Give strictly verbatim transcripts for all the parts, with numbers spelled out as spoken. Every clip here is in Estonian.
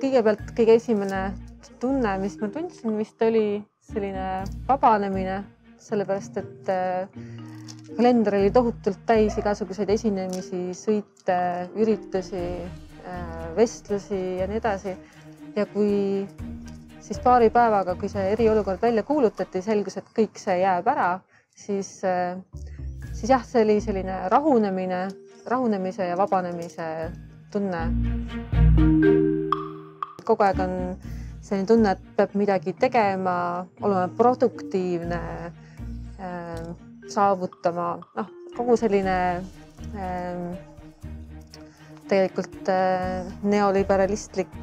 kõigepealt kõige esimene tunne, mis ma tundsin, vist oli selline vabanemine, sellepärast et kalender oli tohutult täis igasuguseid esinemisi, sõite, üritusi, vestlusi ja nii edasi. Ja kui siis paari päevaga, kui see eriolukord välja kuulutati, selgus, et kõik see jääb ära, siis, siis jah, see oli selline rahunemine, rahunemise ja vabanemise tunne. Kogu aeg on selline tunne, et peab midagi tegema, olema produktiivne, saavutama, noh, kogu selline tegelikult neoliberalistlik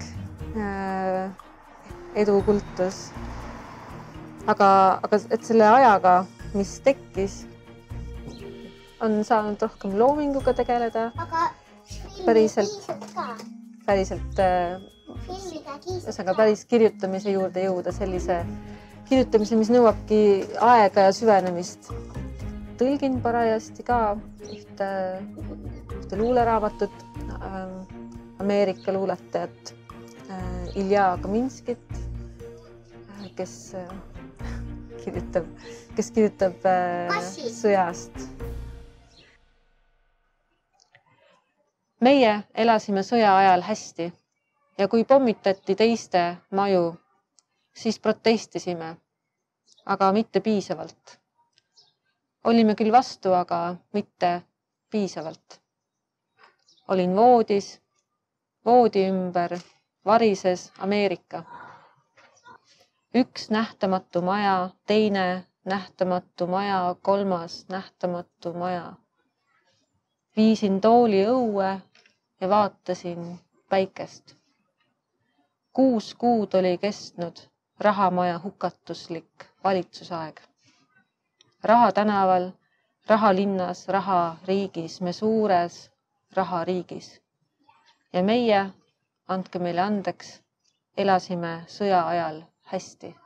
edukultus. Aga, aga et selle ajaga, mis tekkis, on saanud rohkem loominguga tegeleda. Aga päriselt, päriselt, ühesõnaga päris kirjutamise juurde jõuda, sellise kirjutamise, mis nõuabki aega ja süvenemist. Tõlgin parajasti ka ühte, ühte luuleraamatut, Ameerika luuletajat Ilja Kaminskit, kes kirjutab, kes kirjutab sõjast. Meie elasime sõja ajal hästi ja kui pommitati teiste maju, siis protestisime, aga mitte piisavalt. Olime küll vastu, aga mitte piisavalt. Olin voodis, voodi ümber varises Ameerika. Üks nähtamatu maja, teine nähtamatu maja, kolmas nähtamatu maja. Viisin tooli õue ja vaatasin päikest. Kuus kuud oli kestnud rahamaja hukatuslik valitsusaeg. Raha tänaval, raha linnas, raha riigis, me suures raha riigis. Ja meie, andke meile andeks, elasime sõja ajal hästi.